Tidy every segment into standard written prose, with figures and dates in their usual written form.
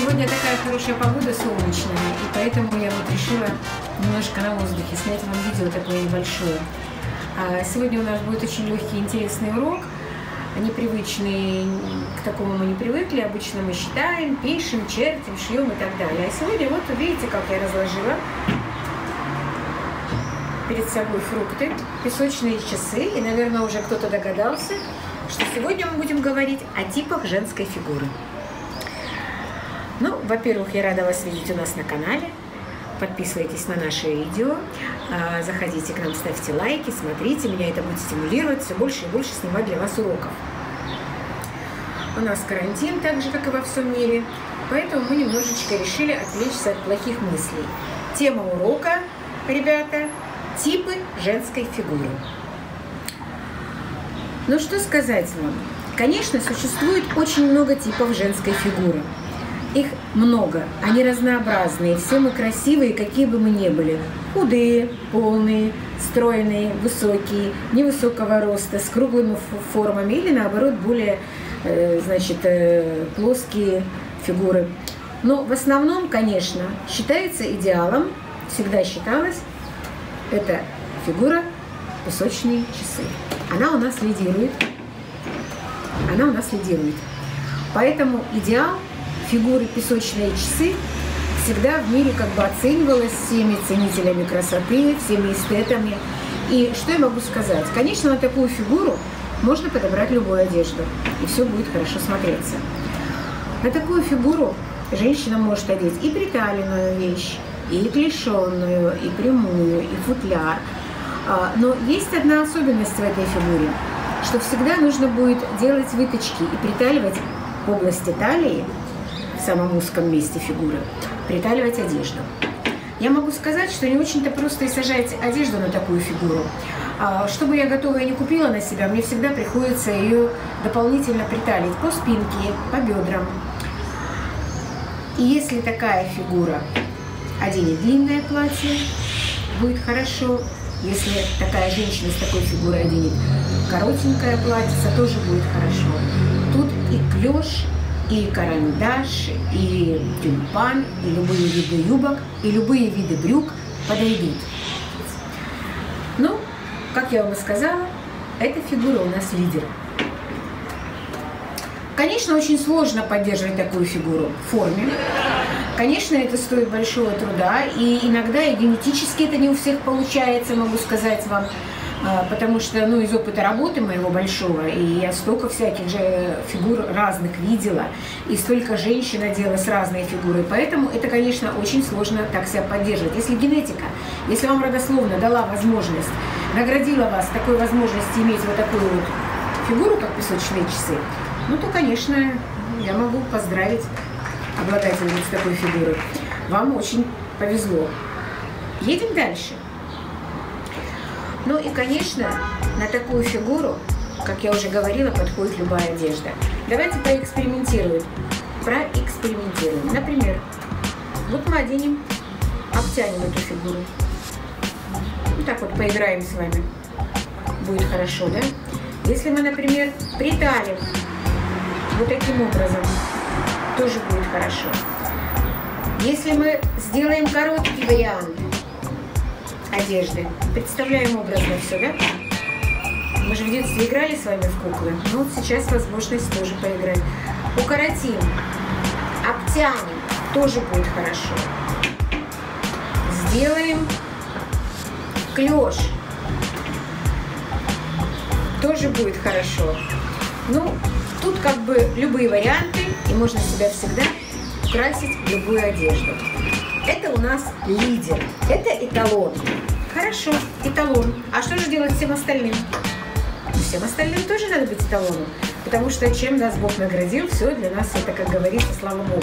Сегодня такая хорошая погода, солнечная, и поэтому я вот решила немножко на воздухе снять вам видео такое небольшое. Сегодня у нас будет очень легкий, интересный урок, непривычный, к такому мы не привыкли. Обычно мы считаем, пишем, чертим, шьем и так далее. А сегодня вот видите, как я разложила перед собой фрукты, песочные часы, и, наверное, уже кто-то догадался, что сегодня мы будем говорить о типах женской фигуры. Ну, во-первых, я рада вас видеть у нас на канале. Подписывайтесь на наши видео, заходите к нам, ставьте лайки, смотрите, меня это будет стимулировать все больше и больше снимать для вас уроков. У нас карантин, так же, как и во всем мире, поэтому мы немножечко решили отвлечься от плохих мыслей. Тема урока, ребята, типы женской фигуры. Ну, что сказать вам? Конечно, существует очень много типов женской фигуры. Их много, они разнообразные, все мы красивые, какие бы мы ни были. Худые, полные, стройные, высокие, невысокого роста, с круглыми формами или, наоборот, более, плоские фигуры. Но в основном, конечно, считается идеалом, всегда считалось, это фигура песочные часы. Она у нас лидирует. Поэтому идеал фигуры песочные часы всегда в мире как бы оценивалась всеми ценителями красоты, всеми эстетами. И что я могу сказать? Конечно, на такую фигуру можно подобрать любую одежду, и все будет хорошо смотреться. На такую фигуру женщина может одеть и приталенную вещь, и клешенную, и прямую, и футляр. Но есть одна особенность в этой фигуре, что всегда нужно будет делать выточки и приталивать в области талии, в самом узком месте фигуры, приталивать одежду. Я могу сказать, что не очень-то просто и сажать одежду на такую фигуру. Что бы я готовая не купила на себя, мне всегда приходится ее дополнительно приталить по спинке, по бедрам. И если такая фигура оденет длинное платье, будет хорошо. Если такая женщина с такой фигурой оденет коротенькое платье, тоже будет хорошо. Тут и клеш, и карандаш, и тюльпан, и любые виды юбок, и любые виды брюк подойдут. Ну, как я вам и сказала, эта фигура у нас лидер. Конечно, очень сложно поддерживать такую фигуру в форме. Конечно, это стоит большого труда, и иногда и генетически это не у всех получается, могу сказать вам. Потому что, из опыта работы моего большого, и я столько всяких же фигур разных видела, и столько женщин одела с разной фигурой, поэтому это, конечно, очень сложно так себя поддерживать. Если генетика, если вам родословно дала возможность, наградила вас такой возможностью иметь вот такую вот фигуру, как песочные часы, то, конечно, я могу поздравить обладательницу такой фигуры. Вам очень повезло. Едем дальше. Ну и, конечно, на такую фигуру, как я уже говорила, подходит любая одежда. Давайте проэкспериментируем. Например, вот мы оденем, обтянем эту фигуру. Вот так вот поиграем с вами. Будет хорошо, да? Если мы, например, приталим вот таким образом, тоже будет хорошо. Если мы сделаем короткий вариант одежды. Представляем образно все, да? Мы же в детстве играли с вами в куклы. Вот сейчас возможность тоже поиграть. Укоротим, обтянем, тоже будет хорошо. Сделаем клеш, тоже будет хорошо. Тут как бы любые варианты, и можно себя всегда украсить в любую одежду. Это у нас лидер, это эталон. Хорошо, эталон. А что же делать всем остальным? Всем остальным тоже надо быть эталоном, потому что чем нас Бог наградил, все для нас это, как говорится, слава Богу.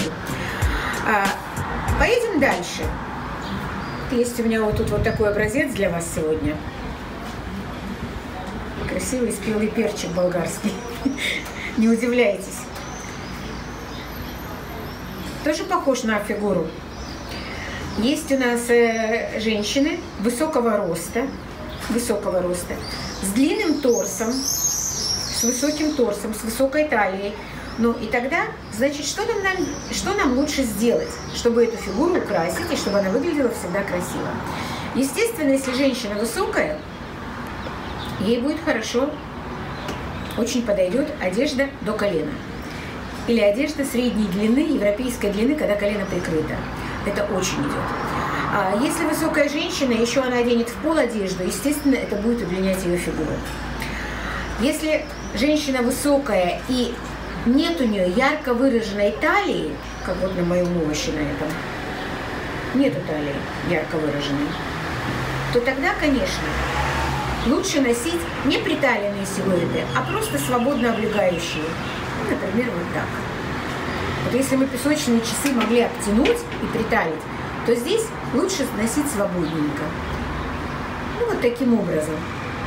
Поедем дальше. Есть у меня вот тут вот такой образец для вас сегодня. Красивый спелый перчик болгарский. Не удивляйтесь. Тоже похож на фигуру. Есть у нас женщины высокого роста, с длинным торсом, с высоким торсом, с высокой талией. Ну и тогда, значит, что нам лучше сделать, чтобы эту фигуру украсить и чтобы она выглядела всегда красиво? Естественно, если женщина высокая, ей будет хорошо, очень подойдет одежда до колена. Или одежда средней длины, европейской длины, когда колено прикрыто. Это очень идет. А если высокая женщина, еще она оденет в пол одежду, естественно, это будет удлинять ее фигуру. Если женщина высокая и нет у нее ярко выраженной талии, как вот на моем овоще на этом, нету талии ярко выраженной, то тогда, конечно, лучше носить не приталенные силуэты, а просто свободно облегающие. Ну, например, вот так. Вот если мы песочные часы могли обтянуть и приталить, то здесь лучше носить свободненько. Ну, вот таким образом.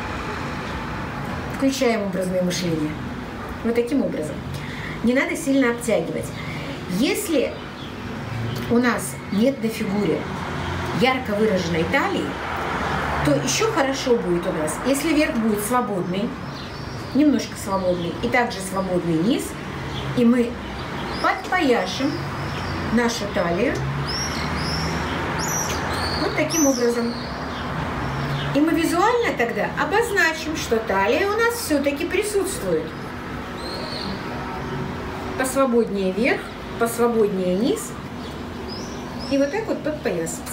Включаем образное мышление. Вот таким образом. Не надо сильно обтягивать. Если у нас нет на фигуре ярко выраженной талии, то еще хорошо будет у нас, если верх будет свободный, немножко свободный, и также свободный низ, и мы подпояшем нашу талию вот таким образом. И мы визуально тогда обозначим, что талия у нас все-таки присутствует. Посвободнее верх, посвободнее низ, и вот так вот подпоясаться.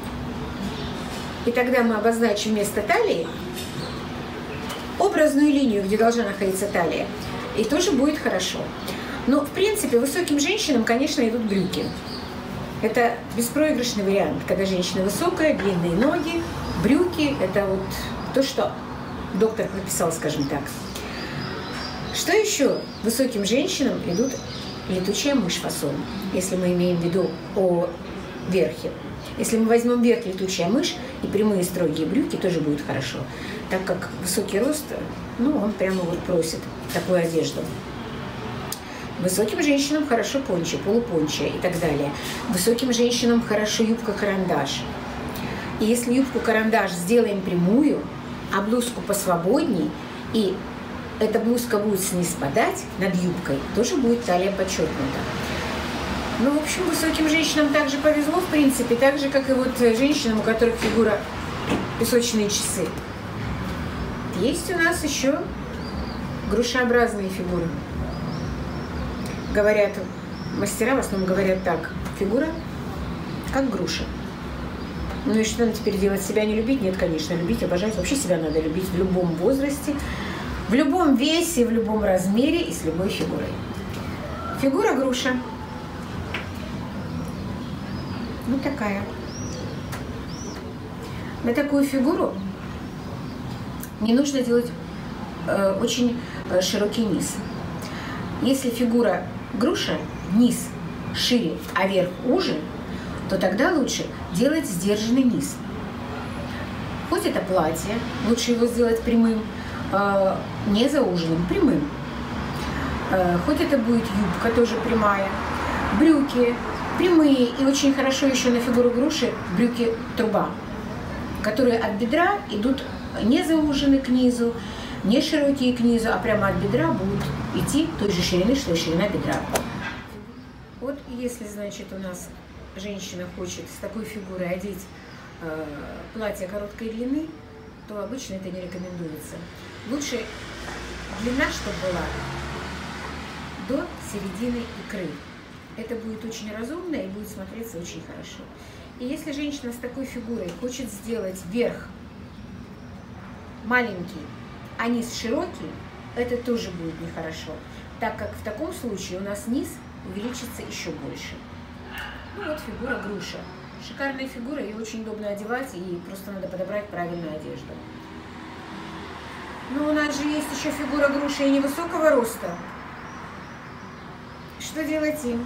И тогда мы обозначим вместо талии образную линию, где должна находиться талия, и тоже будет хорошо. Но, в принципе, высоким женщинам, конечно, идут брюки. Это беспроигрышный вариант, когда женщина высокая, длинные ноги, брюки. Это вот то, что доктор прописал, скажем так. Что еще? Высоким женщинам идут летучая мышь фасон, если мы имеем в виду о верхе. Если мы возьмем верх летучая мышь и прямые строгие брюки, тоже будет хорошо, так как высокий рост, ну, он прямо вот просит такую одежду. Высоким женщинам хорошо пончо, полупончо и так далее. Высоким женщинам хорошо юбка-карандаш. И если юбку-карандаш сделаем прямую, а блузку посвободней, и эта блузка будет сниз спадать над юбкой, тоже будет талия подчеркнута. Ну, в общем, высоким женщинам также повезло, в принципе, так же, как и вот женщинам, у которых фигура песочные часы. Есть у нас еще грушеобразные фигуры. Говорят, мастера в основном говорят так: фигура как груша. Ну и что нам теперь делать? Себя не любить? Нет, конечно, любить, обожать. Вообще себя надо любить в любом возрасте, в любом весе, в любом размере и с любой фигурой. Фигура груша. Вот такая. На такую фигуру не нужно делать очень широкий низ. Если фигура груша, низ шире, а верх уже, то тогда лучше делать сдержанный низ. Хоть это платье, лучше его сделать прямым, не зауженным, прямым. Хоть это будет юбка, тоже прямая. Брюки прямые, и очень хорошо еще на фигуру груши брюки труба, которые от бедра идут не заужены к низу, не широкие к низу, а прямо от бедра будут идти той же ширины, что и ширина бедра. Вот если, значит, у нас женщина хочет с такой фигурой одеть платье короткой длины, то обычно это не рекомендуется. Лучше длина, чтобы была до середины икры. Это будет очень разумно и будет смотреться очень хорошо. И если женщина с такой фигурой хочет сделать верх маленький, а низ широкий, это тоже будет нехорошо, так как в таком случае у нас низ увеличится еще больше. Ну вот фигура груша. Шикарная фигура, ее очень удобно одевать, и просто надо подобрать правильную одежду. Но у нас же есть еще фигура груши и невысокого роста. Что делать им?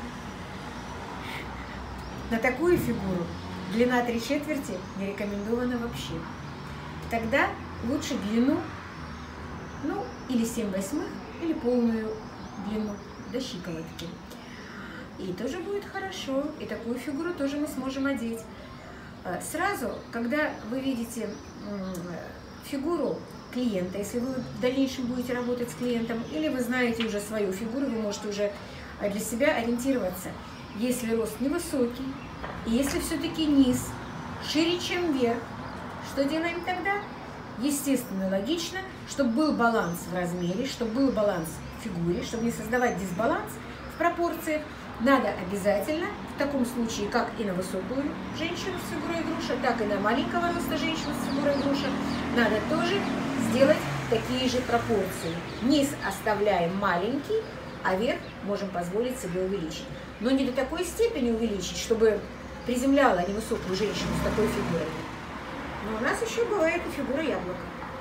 На такую фигуру длина 3/4 не рекомендована вообще. Тогда лучше длину, ну, или 7/8, или полную длину до щиколотки. И тоже будет хорошо, и такую фигуру тоже мы сможем одеть. Сразу, когда вы видите фигуру клиента, если вы в дальнейшем будете работать с клиентом, или вы знаете уже свою фигуру, вы можете уже для себя ориентироваться. Если рост невысокий, и если все-таки низ шире, чем верх, что делаем тогда? Естественно, логично, чтобы был баланс в размере, чтобы был баланс в фигуре, чтобы не создавать дисбаланс в пропорциях, надо обязательно, в таком случае, как и на высокую женщину с фигурой груша, так и на маленького роста женщину с фигурой груша, надо тоже сделать такие же пропорции. Низ оставляем маленький, а верх можем позволить себе увеличить. Но не до такой степени увеличить, чтобы приземляла невысокую женщину с такой фигурой. Но у нас еще бывает и фигура яблока.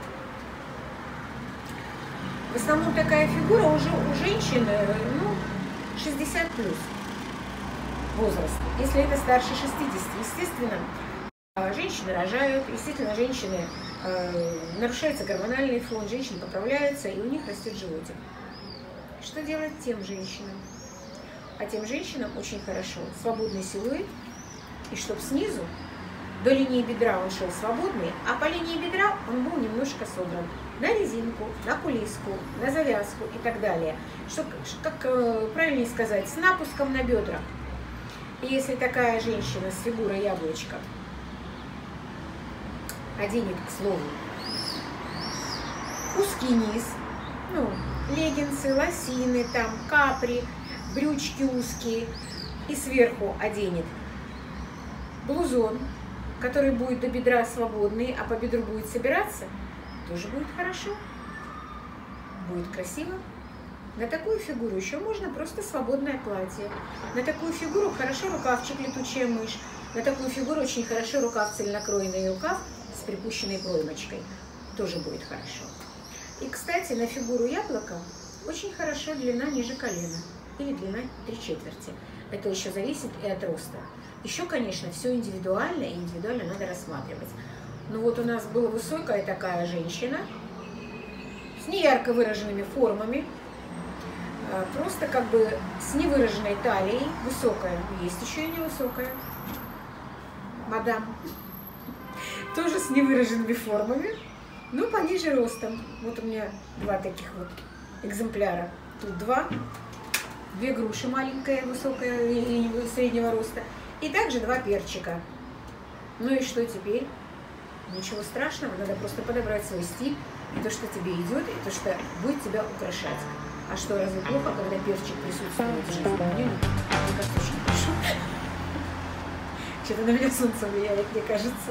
В основном такая фигура уже у женщин, 60 плюс возраст. Если это старше 60, естественно, женщины рожают, естественно, женщины нарушается гормональный фон, женщины поправляются, и у них растет животик. Что делать тем женщинам? А тем женщинам очень хорошо свободный силуэт, и чтобы снизу до линии бедра он шел свободный, а по линии бедра он был немножко собран на резинку, на кулиску, на завязку и так далее. Что, как правильнее сказать, с напуском на бедра. И если такая женщина с фигурой яблочка оденет, к слову, узкий низ, леггинсы, лосины, там, капри, брючки узкие, и сверху оденет блузон, который будет до бедра свободный, а по бедру будет собираться, тоже будет хорошо, будет красиво. На такую фигуру еще можно просто свободное платье. На такую фигуру хорошо рукавчик летучая мышь. На такую фигуру очень хорошо рукав цельнокроенный рукав с припущенной проймочкой. Тоже будет хорошо. И, кстати, на фигуру яблока очень хорошо длина ниже колена. Или длина 3/4. Это еще зависит и от роста. Еще, конечно, все индивидуально, и индивидуально надо рассматривать. Ну вот у нас была высокая такая женщина с неярко выраженными формами, просто как бы с невыраженной талией, высокая, есть еще и невысокая, мадам, тоже с невыраженными формами, но пониже ростом. Вот у меня два таких вот экземпляра, тут две груши, маленькая, высокая и среднего роста, и также два перчика. Ну и что теперь? Ничего страшного, надо просто подобрать свой стиль, и то, что тебе идет, и то, что будет тебя украшать. А что, разве плохо, когда перчик присутствует в жизни? Мне кажется, очень хорошо. Что-то на меня солнце влияет, мне кажется.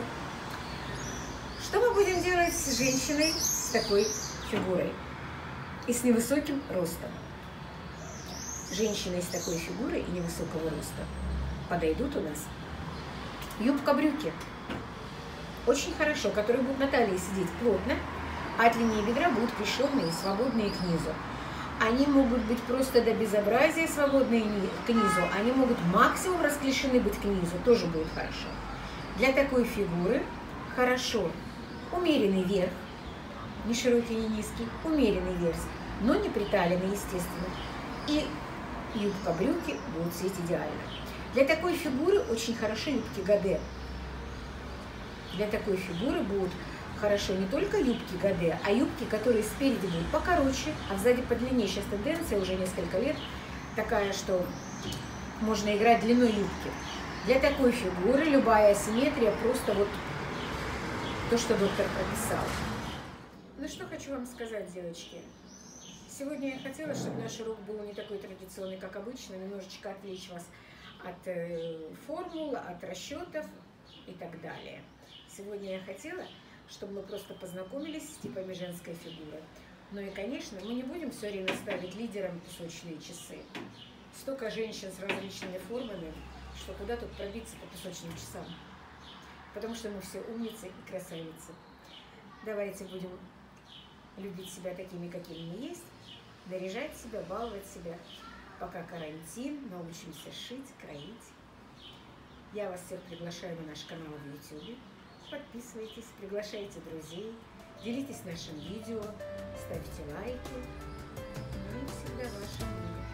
Что мы будем делать с женщиной с такой фигурой и с невысоким ростом? Женщины с такой фигурой и невысокого роста подойдут у нас юбка-брюки. Очень хорошо, которые будут на талии сидеть плотно, а от линии бедра будут пришённые и свободные к низу. Они могут быть просто до безобразия свободные к низу, они могут максимум расклешены быть к низу, тоже будет хорошо. Для такой фигуры хорошо умеренный верх, не широкий, не низкий, умеренный верх, но не приталенный, естественно. И юбка-брюки будут сидеть идеально. Для такой фигуры очень хорошо юбки Годе. Для такой фигуры будут хорошо не только юбки Годе, а юбки, которые спереди будут покороче, а сзади подлиннее. Сейчас тенденция уже несколько лет такая, что можно играть длиной юбки. Для такой фигуры любая асимметрия просто вот то, что доктор прописал. Ну что хочу вам сказать, девочки. Сегодня я хотела, чтобы наш урок был не такой традиционный, как обычно, немножечко отвлечь вас от формул, от расчетов и так далее. Сегодня я хотела, чтобы мы просто познакомились с типами женской фигуры. Ну и, конечно, мы не будем все время ставить лидером песочные часы. Столько женщин с различными формами, что куда тут пробиться по песочным часам. Потому что мы все умницы и красавицы. Давайте будем любить себя такими, какими мы есть, наряжать себя, баловать себя. Пока карантин, научимся шить, кроить. Я вас всех приглашаю на наш канал в YouTube. Подписывайтесь, приглашайте друзей, делитесь нашим видео, ставьте лайки. Ну и всегда ваша Мира.